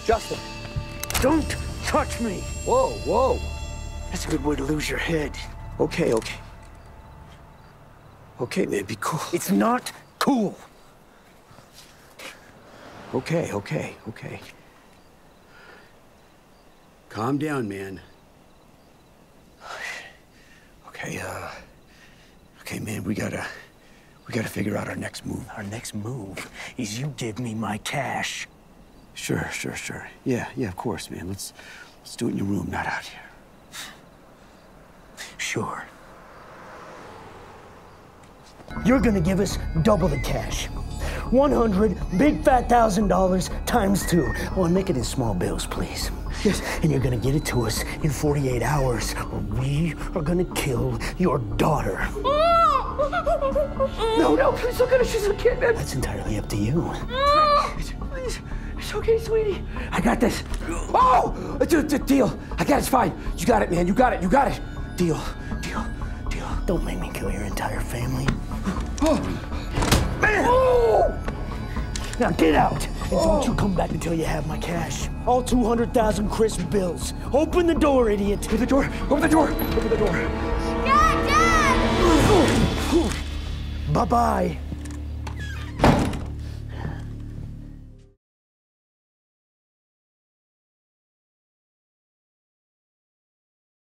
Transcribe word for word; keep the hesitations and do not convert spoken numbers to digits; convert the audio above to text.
Justin. Don't touch me. Whoa, whoa. That's a good way to lose your head. Okay, okay. Okay, man, be cool. It's not cool. Okay, okay, okay. Calm down, man. Okay, uh... Okay, man, we gotta... We gotta figure out our next move. Our next move is you give me my cash. Sure, sure, sure. Yeah, yeah, of course, man. Let's... Let's do it in your room, not out here. Sure. You're gonna give us double the cash. one hundred big fat thousand dollars times two. Oh, and make it in small bills, please. Yes. And you're gonna get it to us in forty-eight hours, or we are gonna kill your daughter. No, no, please look at her. She's a kid, man. That's entirely up to you. Please. It's okay, sweetie. I got this. Oh! It's a, it's a deal. I got it. It's fine. You got it, man. You got it. You got it. Deal. Deal. Deal. Don't make me kill your entire family. Oh! Man! Oh! Now get out, and don't you come back until you have my cash. All two hundred thousand crisp bills. Open the door, idiot. Open the door. Open the door. Open the door. Dad, Dad! Bye-bye.